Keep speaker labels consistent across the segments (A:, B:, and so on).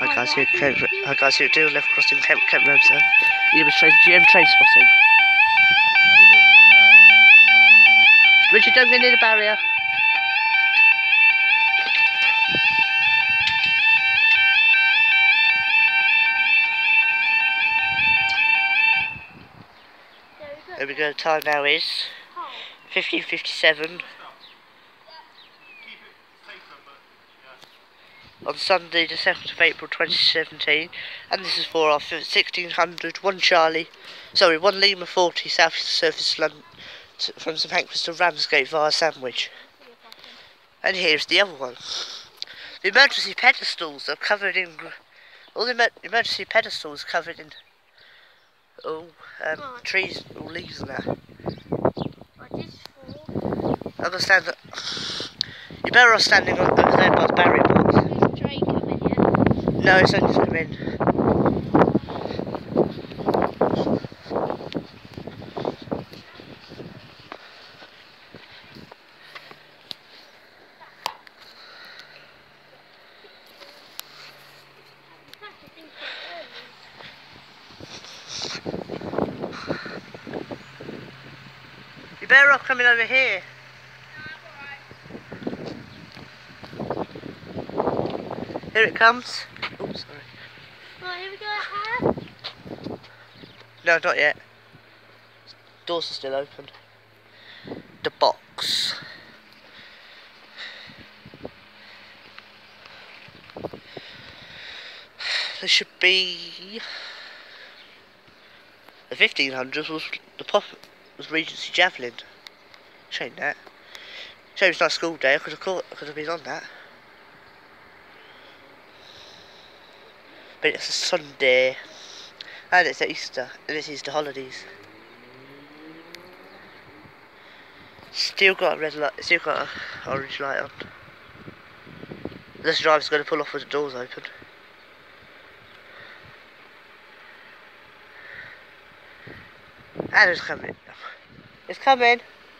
A: Hi guys, here do level crossing Kent Road, sir. You have GM train spotting. Richard, don't go near the barrier. There we go, time now is 15:57 on Sunday the 7th of April 2017, and this is for our 1600 1 Lima 40 South Surface London from St Pancras to Ramsgate via Sandwich. And here's the other one. The emergency pedestals are covered in emergency pedestals covered in trees or leaves and that. I understand that you're better off standing over there by the barrier box.
B: Is the train coming yet?
A: No, it's only just come in. You're better off coming over here. Here it comes. Oops, sorry.
B: Right, here we go.
A: No, not yet. Doors are still open. The box. There should be. The 1500s was Regency Javelin. Shame that. Shame it's not school day. I could have been on that. But it's a Sunday, and it's Easter, and it's Easter holidays. Still got a red light. Still got an orange light on. This driver's going to pull off with the doors open. And it's coming. It's coming.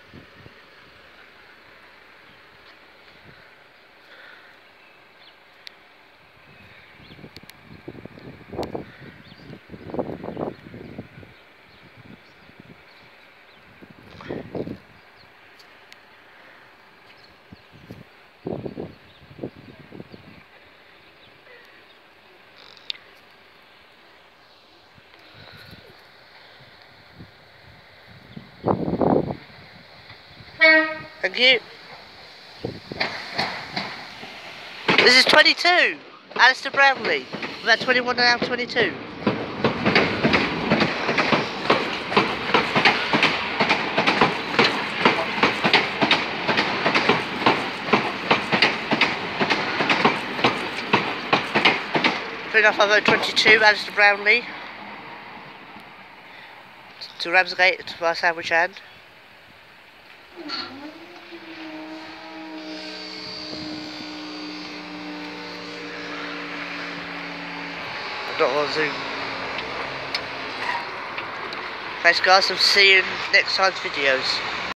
A: Thank you. This is 22. Alistair Brownlee. We've had 21 and now 22. I've 22, Alistair Brownlee. To Ramsgate via Sandwich End. I've got one zoom. Thanks guys, I'll see you in next time's videos.